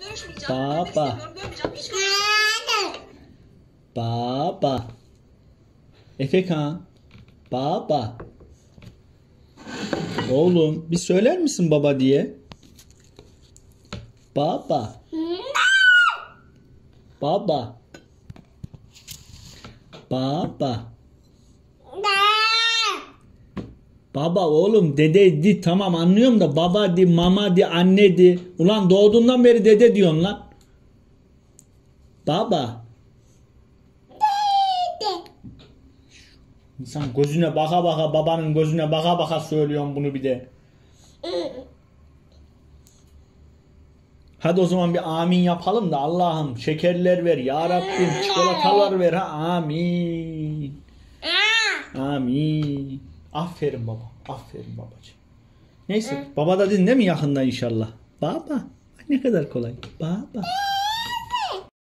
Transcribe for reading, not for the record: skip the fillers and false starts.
görüşmeyeceğim. Baba. Görmeyeceğim. Hiç görüşmeyeceğim. Baba. Efekan. Baba. Oğlum bir söyler misin baba diye? Baba. Baba. Baba. Baba oğlum dede di tamam anlıyorum da baba di mama di anne di. Ulan doğduğundan beri dede diyorsun lan. Baba. İnsan gözüne baka baka babanın gözüne baka baka söylüyorum bunu bir de. Hadi o zaman bir amin yapalım da Allah'ım şekerler ver ya Rabbim çikolatalar ver ha amin. Amin. Aferin baba. Aferin babacığım. Neyse baba da dedin değil mi yakında inşallah? Baba. Ne kadar kolay. Baba.